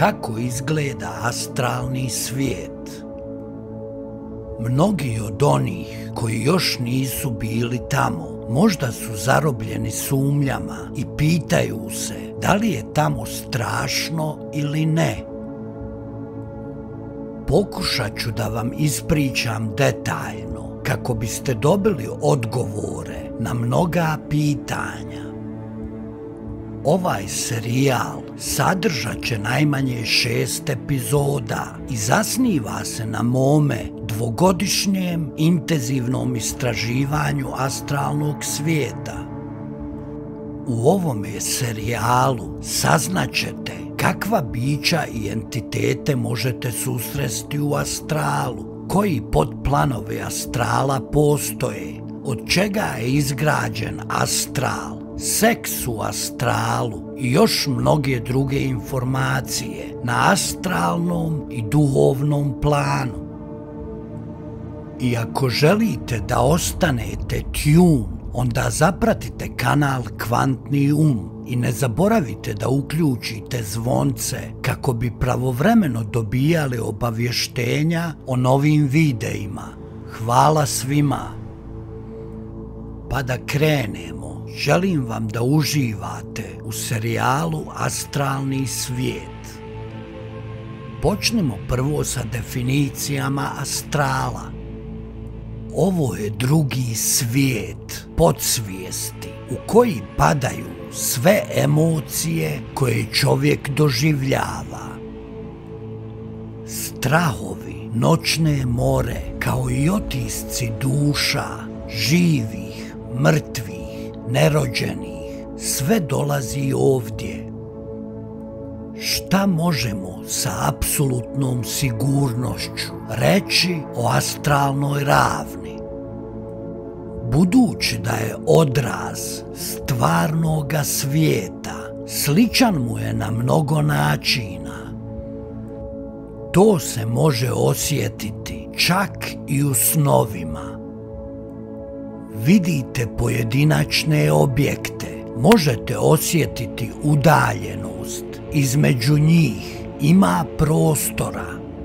Kako izgleda astralni svijet? Mnogi od onih koji još nisu bili tamo možda su zarobljeni sumnjama i pitaju se da li je tamo strašno ili ne. Pokušat ću da vam ispričam detaljno kako biste dobili odgovore na mnoga pitanja. Ovaj serijal sadržat će najmanje 6 epizoda i zasniva se na mome dvogodišnjem intenzivnom istraživanju astralnog svijeta. U ovome serijalu saznaćete kakva bića i entitete možete susresti u astralu, koji podplanovi astrala postoje, od čega je izgrađen astral, seks u astralu i još mnoge druge informacije na astralnom i duhovnom planu. I ako želite da ostanete tune, onda zapratite kanal Kvantni um i ne zaboravite da uključite zvonce kako bi pravovremeno dobijali obavještenja o novim videima. Hvala svima. Pa da krenemo. Želim vam da uživate u serijalu Astralni svijet. Počnemo prvo sa definicijama astrala. Ovo je drugi svijet podsvijesti u koji padaju sve emocije koje čovjek doživljava. Strahovi, noćne more, kao i otisci duša, živih, mrtvih, nerođenih, sve dolazi ovdje. Šta možemo sa apsolutnom sigurnošću reći o astralnoj ravni? Budući da je odraz stvarnoga svijeta, sličan mu je na mnogo načina. To se može osjetiti čak i u snovima. Vidite pojedinačne objekte, možete osjetiti udaljenost, između njih ima prostora.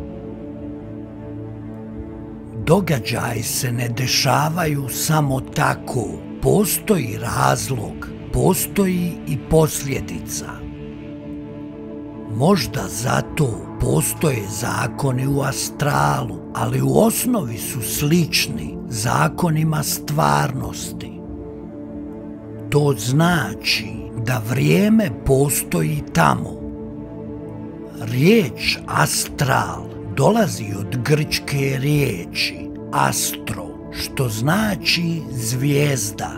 Događaji se ne dešavaju samo tako, postoji razlog, postoji i posljedica. Možda zato postoje zakoni u astralu, ali u osnovi su slični zakonima stvarnosti. To znači da vrijeme postoji tamo. Riječ astral dolazi od grčke riječi astro, što znači zvijezda.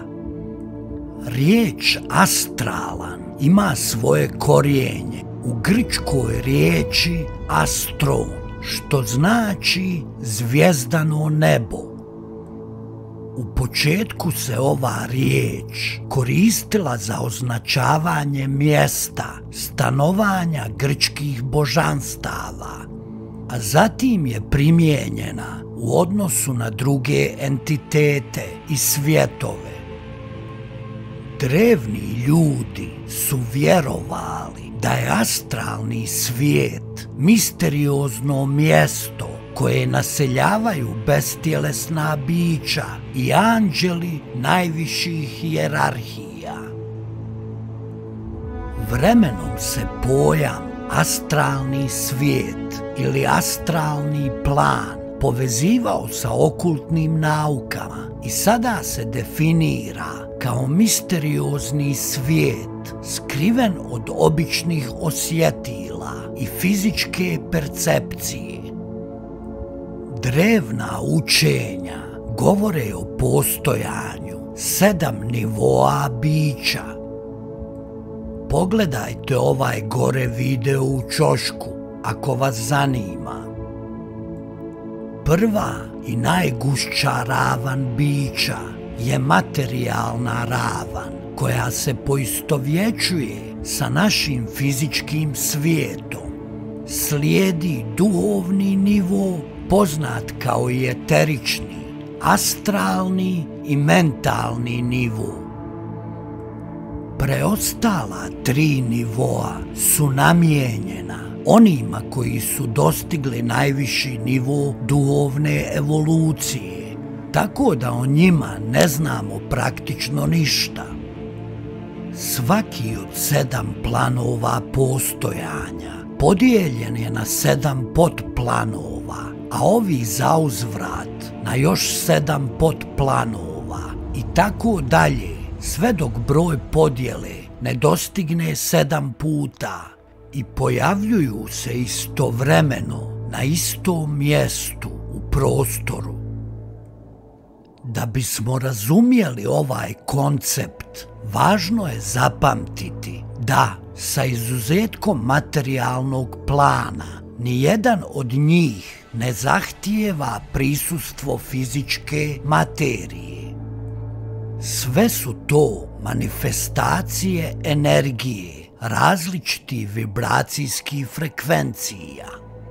Riječ astralan ima svoje korijenje u grčkoj riječi astron, što znači zvijezdano nebo. U početku se ova riječ koristila za označavanje mjesta stanovanja grčkih božanstava, a zatim je primijenjena u odnosu na druge entitete i svjetove. Drevni ljudi su vjerovali da je astralni svijet misteriozno mjesto koje naseljavaju bestjelesna bića i anđeli najviših hijerarhija. Vremenom se pojam astralni svijet ili astralni plan povezivao sa okultnim naukama i sada se definira kao misteriozni svijet skriven od običnih osjetila i fizičke percepcije. Drevna učenja govore o postojanju 7 nivoa bića. Pogledajte ovaj gore video u ćošku ako vas zanima. Prva i najgušća ravan bića je materijalna ravan koja se poistovjećuje sa našim fizičkim svijetom. Slijedi duhovni nivo poznat kao i eterični, astralni i mentalni nivo. Preostala 3 nivoa su namijenjena onima koji su dostigli najviši nivo duhovne evolucije, tako da o njima ne znamo praktično ništa. Svaki od 7 planova postojanja podijeljen je na 7 potplanova, a ovi zauzvrat na još 7 potplanova i tako dalje, sve dok broj podjele ne dostigne 7 puta i pojavljuju se istovremeno na istom mjestu u prostoru. Da bismo razumjeli ovaj koncept, važno je zapamtiti da, sa izuzetkom materijalnog plana, nijedan od njih ne zahtijeva prisustvo fizičke materije. Sve su to manifestacije energije različitih vibracijskih frekvencija.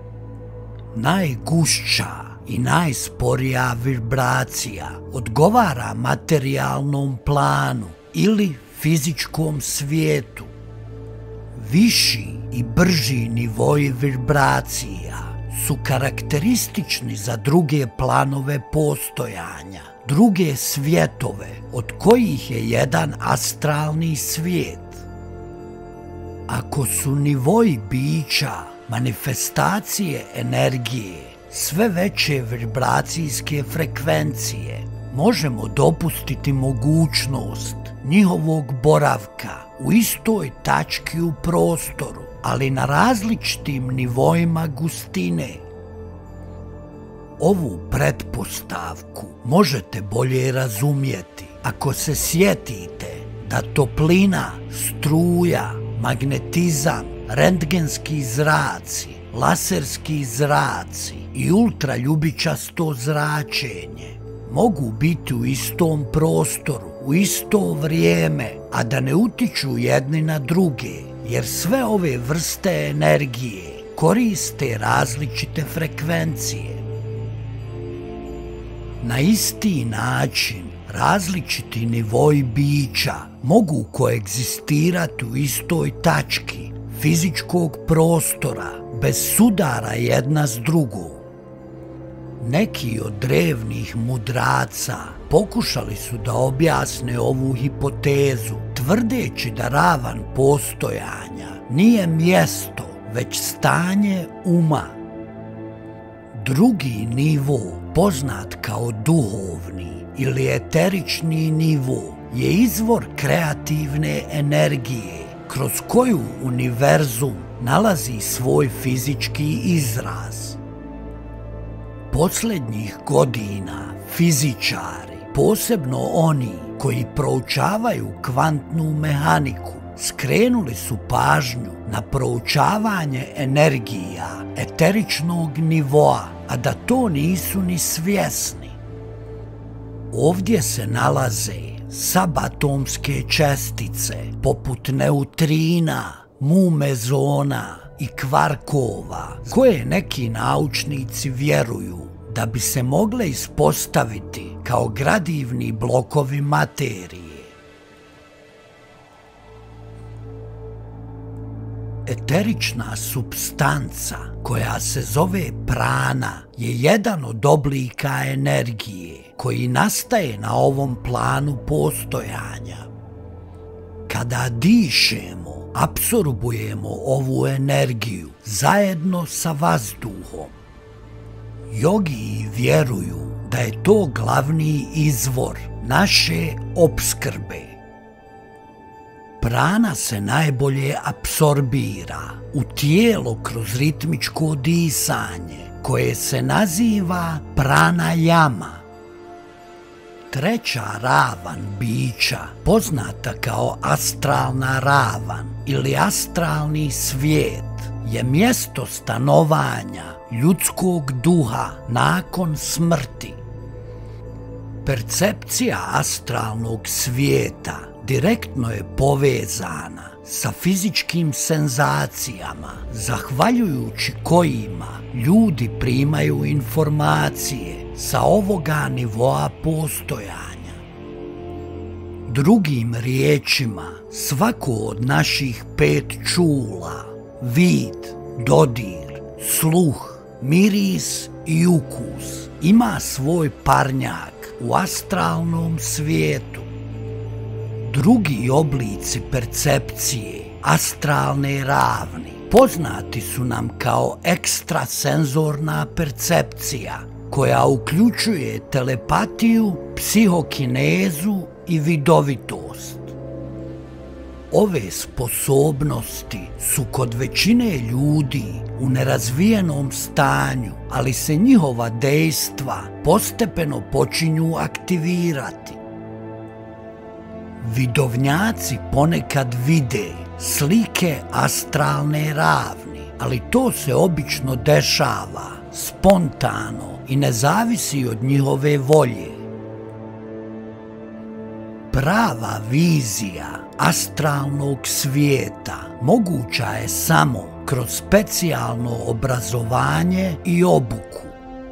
Najgušća i najsporija vibracija odgovara materijalnom planu ili fizičkom svijetu. Viši i brži nivoi vibracija su karakteristični za druge planove postojanja, druge svjetove, od kojih je jedan astralni svijet. Ako su nivoi bića manifestacije energije sve veće vibracijske frekvencije, možemo dopustiti mogućnost njihovog boravka u istoj tački u prostoru, ali na različitim nivoima gustine. Ovu pretpostavku možete bolje razumjeti ako se sjetite da toplina, struja, magnetizam, rentgenski zraci, laserski zraci i ultraljubičasto zračenje mogu biti u istom prostoru, u isto vrijeme, a da ne utiču jedni na druge, jer sve ove vrste energije koriste različite frekvencije. Na isti način različiti nivoi bića mogu koegzistirati u istoj tački fizičkog prostora bez sudara jedna s drugom. Neki od drevnih mudraca pokušali su da objasne ovu hipotezu, tvrdeći da ravan postojanja nije mjesto, već stanje uma. Drugi nivo, poznat kao duhovni ili eterični nivo, je izvor kreativne energije kroz koju univerzum nalazi svoj fizički izraz. Posljednjih godina fizičari, posebno oni koji proučavaju kvantnu mehaniku, skrenuli su pažnju na proučavanje energija eteričnog nivoa, a da to nisu ni svjesni. Ovdje se nalaze subatomske čestice poput neutrina, mu-mezona i kvarkova, koje neki naučnici vjeruju da bi se mogle ispostaviti kao gradivni blokovi materije. Eterična supstanca, koja se zove prana, je jedan od oblika energije koji nastaje na ovom planu postojanja. Kada dišemo, apsorbujemo ovu energiju zajedno sa vazduhom. Jogiji vjeruju da je to glavni izvor naše opskrbe. Prana se najbolje apsorbira u tijelo kroz ritmičko disanje, koje se naziva pranajama. Treća ravan bića, poznata kao astralna ravan ili astralni svijet, je mjesto stanovanja ljudskog duha nakon smrti. Percepcija astralnog svijeta direktno je povezana sa fizičkim senzacijama, zahvaljujući kojima ljudi primaju informacije sa ovoga nivoa postojanja. Drugim riječima, svako od naših 5 čula, vid, dodir, sluh, miris i ukus ima svoj parnjak u astralnom svijetu. Drugi oblici percepcije astralne ravni poznati su nam kao ekstrasenzorna percepcija, koja uključuje telepatiju, psihokinezu i vidovitost. Ove sposobnosti su kod većine ljudi u nerazvijenom stanju, ali se njihova dejstva postepeno počinju aktivirati. Vidovnjaci ponekad vide slike astralne ravni, ali to se obično dešava spontano i ne zavisi od njihove volje. Prava vizija astralnog svijeta moguća je samo kroz specijalno obrazovanje i obuku.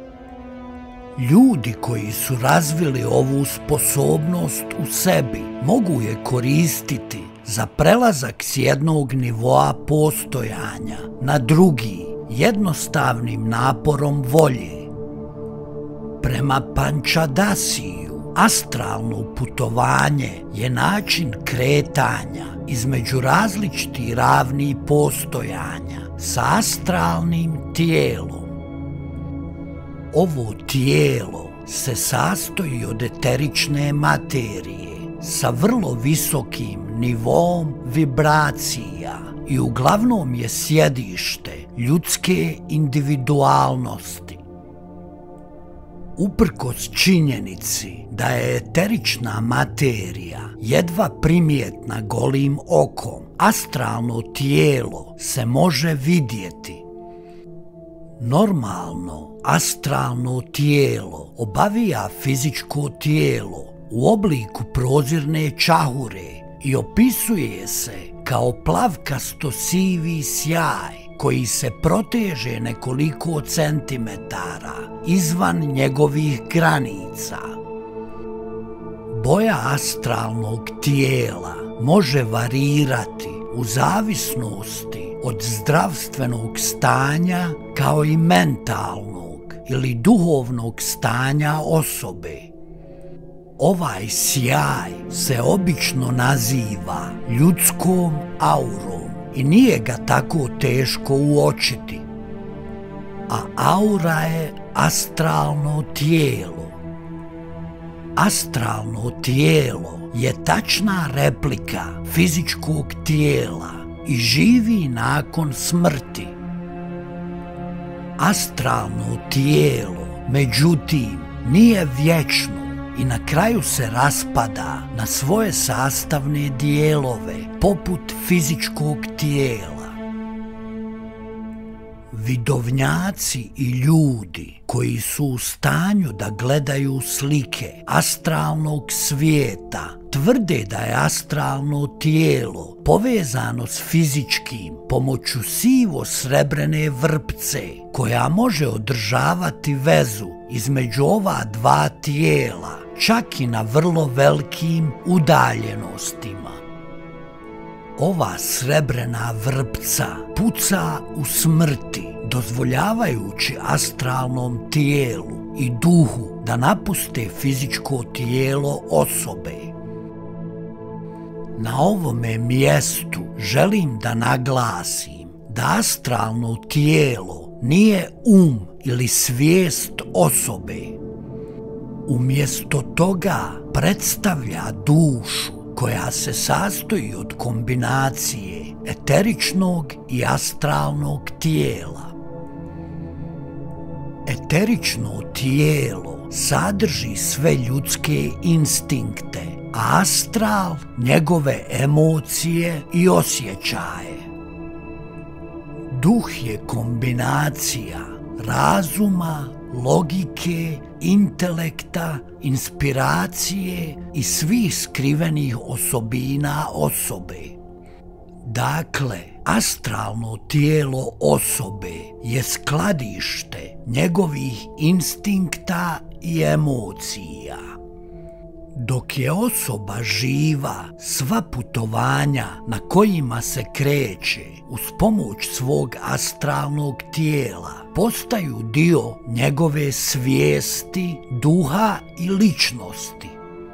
Ljudi koji su razvili ovu sposobnost u sebi mogu je koristiti za prelazak s jednog nivoa postojanja na drugi jednostavnim naporom volje. Prema Pančadasiju, astralno putovanje je način kretanja između različitih ravni postojanja sa astralnim tijelom. Ovo tijelo se sastoji od eterične materije sa vrlo visokim nivom vibracija i uglavnom je sjedište ljudske individualnosti. Uprkos činjenici da je eterična materija jedva primjetna golim okom, astralno tijelo se može vidjeti. Normalno, astralno tijelo obavija fizičko tijelo u obliku prozirne čahure i opisuje se kao plavkasto sivi sjaj koji se proteže nekoliko centimetara izvan njegovih granica. Boja astralnog tijela može varirati u zavisnosti od zdravstvenog stanja kao i mentalnog ili duhovnog stanja osobe. Ovaj sjaj se obično naziva ljudskom aurom i nije ga tako teško uočiti. A aura je astralno tijelo. Astralno tijelo je tačna replika fizičkog tijela i živi nakon smrti. Astralno tijelo, međutim, nije vječno i na kraju se raspada na svoje sastavne dijelove poput fizičkog tijela. Vidovnjaci i ljudi koji su u stanju da gledaju slike astralnog svijeta tvrde da je astralno tijelo povezano s fizičkim pomoću sivo-srebrene vrpce koja može održavati vezu između ova dva tijela, čak i na vrlo velikim udaljenostima. Ova srebrena vrpca puca u smrti, dozvoljavajući astralnom tijelu i duhu da napuste fizičko tijelo osobe. Na ovome mjestu želim da naglasim da astralno tijelo nije ili svijest osobe. Umjesto toga predstavlja dušu koja se sastoji od kombinacije eteričnog i astralnog tijela. Eterično tijelo sadrži sve ljudske instinkte, a astral njegove emocije i osjećaje. Duh je kombinacija razuma, logike, intelekta, inspiracije i svih skrivenih osobina osobe. Dakle, astralno tijelo osobe je skladište njegovih instinkta i emocija. Dok je osoba živa, sva putovanja na kojima se kreće uz pomoć svog astralnog tijela postaju dio njegove svijesti, duha i ličnosti.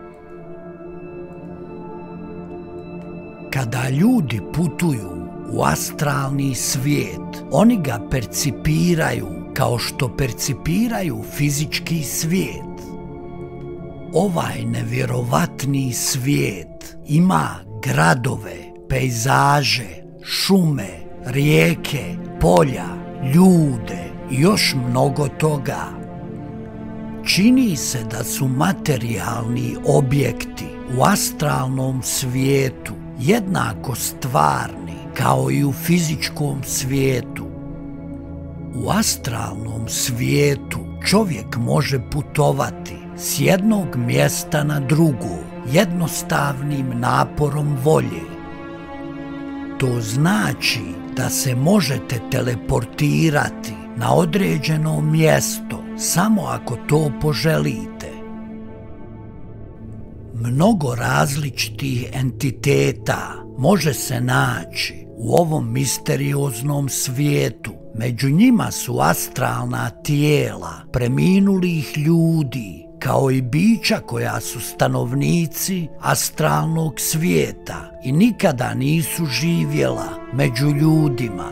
Kada ljudi putuju u astralni svijet, oni ga percipiraju kao što percipiraju fizički svijet. Ovaj nevjerovatni svijet ima gradove, pejzaže, šume, rijeke, polja, ljude i još mnogo toga. Čini se da su materijalni objekti u astralnom svijetu jednako stvarni kao i u fizičkom svijetu. U astralnom svijetu čovjek može putovati s jednog mjesta na drugo jednostavnim naporom volje. To znači da se možete teleportirati na određeno mjesto samo ako to poželite. Mnogo različitih entiteta može se naći u ovom misterioznom svijetu. Među njima su astralna tijela preminulih ljudi, kao i bića koja su stanovnici astralnog svijeta i nikada nisu živjela među ljudima.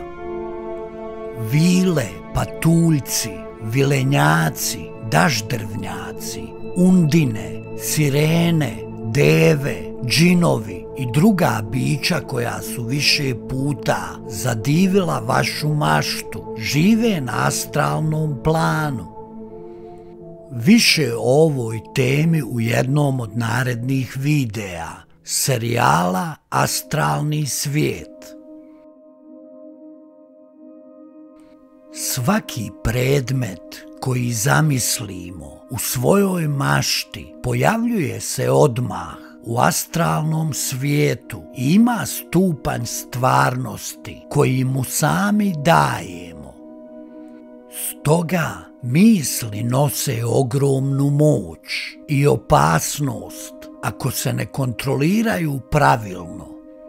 Vile, patuljci, vilenjaci, daždrvnjaci, undine, sirene, deve, džinovi i druga bića koja su više puta zadivila vašu maštu, žive na astralnom planu. Više o ovoj temi u jednom od narednih videa serijala Astralni svijet. Svaki predmet koji zamislimo u svojoj mašti pojavljuje se odmah u astralnom svijetu i ima stupanj stvarnosti koji mu sami dajemo. Stoga misli nose ogromnu moć i opasnost ako se ne kontroliraju pravilno.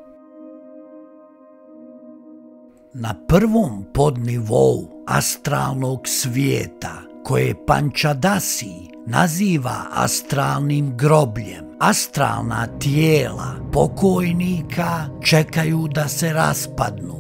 Na prvom podnivou astralnog svijeta, koje Pančadasi naziva astralnim grobljem, astralna tijela pokojnika čekaju da se raspadnu.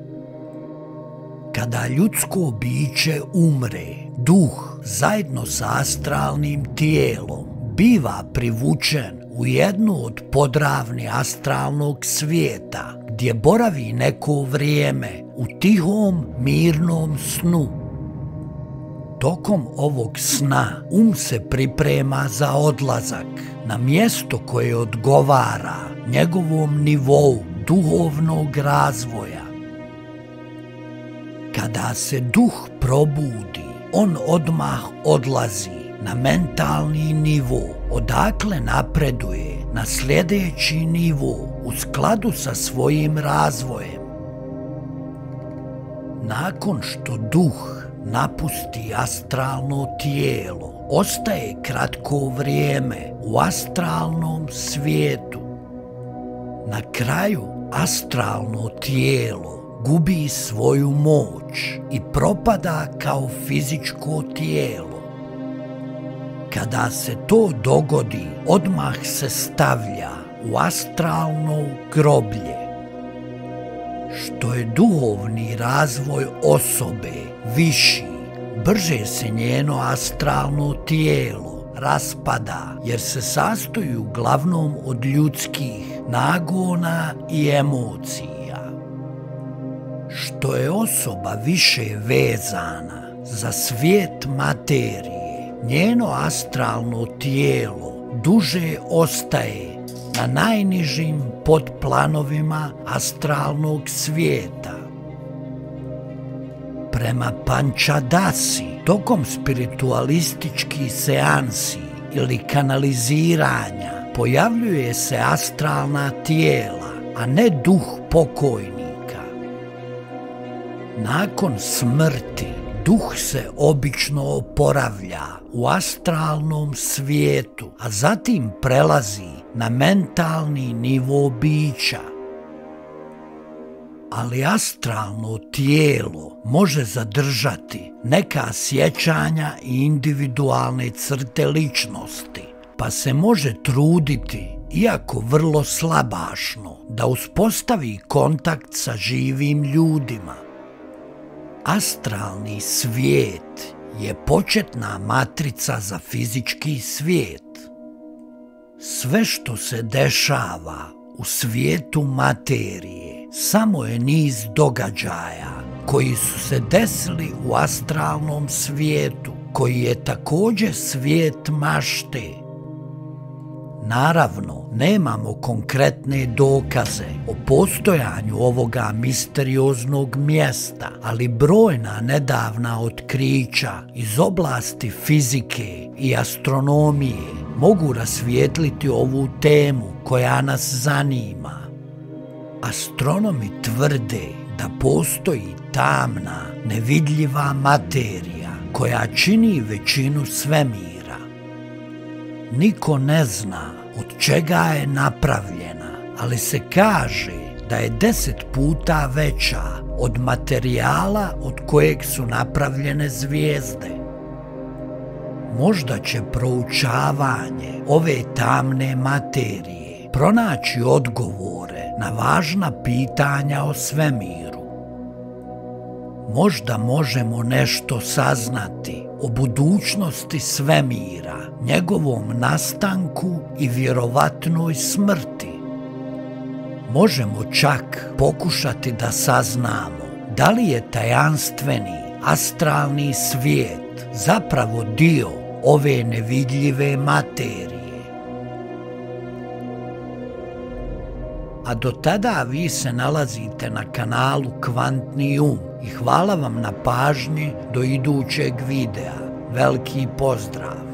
Kada ljudsko biće umre, duh zajedno sa astralnim tijelom biva privučen u jednu od podravni astralnog svijeta, gdje boravi neko vrijeme u tihom, mirnom snu. Tokom ovog sna se priprema za odlazak na mjesto koje odgovara njegovom nivou duhovnog razvoja. Kada se duh probudi, on odmah odlazi na mentalni nivo, odakle napreduje na sljedeći nivo u skladu sa svojim razvojem. Nakon što duh napusti astralno tijelo, ostaje kratko vrijeme u astralnom svijetu. Na kraju astralno tijelo gubi svoju moć i propada kao fizičko tijelo. Kada se to dogodi, odmah se stavlja u astralno groblje. Što je duhovni razvoj osobe viši, brže se njeno astralno tijelo raspada, jer se sastoji uglavnom od ljudskih nagona i emocija. Što je osoba više vezana za svijet materije, njeno astralno tijelo duže ostaje na najnižim podplanovima astralnog svijeta. Prema Pančadasi, tokom spiritualističkih seansi ili kanaliziranja pojavljuje se astralna tijela, a ne duh pokojnika. Nakon smrti, Duh se obično oporavlja u astralnom svijetu, a zatim prelazi na mentalni nivo bića. Ali astralno tijelo može zadržati neka sjećanja i individualne crte ličnosti, pa se može truditi, iako vrlo slabašno, da uspostavi kontakt sa živim ljudima. Astralni svijet je početna matrica za fizički svijet. Sve što se dešava u svijetu materije samo je niz događaja koji su se desili u astralnom svijetu, koji je također svijet mašte. Naravno, nemamo konkretne dokaze o postojanju ovoga misterioznog mjesta, ali brojna nedavna otkrića iz oblasti fizike i astronomije mogu rasvijetliti ovu temu koja nas zanima. Astronomi tvrde da postoji tamna, nevidljiva materija koja čini većinu svemira. Niko ne zna od čega je napravljena, ali se kaže da je 10 puta veća od materijala od kojeg su napravljene zvijezde. Možda će proučavanje ove tamne materije pronaći odgovore na važna pitanja o svemiru. Možda možemo nešto saznati o budućnosti svemira, njegovom nastanku i vjerovatnoj smrti. Možemo čak pokušati da saznamo da li je tajanstveni astralni svijet zapravo dio ove nevidljive materije. A do tada vi se nalazite na kanalu Kvantni um i hvala vam na pažnji do idućeg videa. Veliki pozdrav!